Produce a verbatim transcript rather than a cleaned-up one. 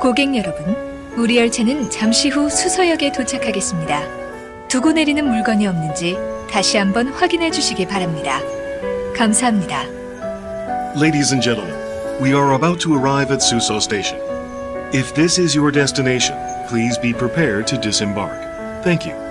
고객 여러분, 우리 열차는 잠시 후 수서역에 도착하겠습니다. 두고 내리는 물건이 없는지 다시 한번 확인해 주시기 바랍니다. 감사합니다. Ladies and gentlemen, we are about to arrive at Suso Station. If this is your destination, please be prepared to disembark. Thank you.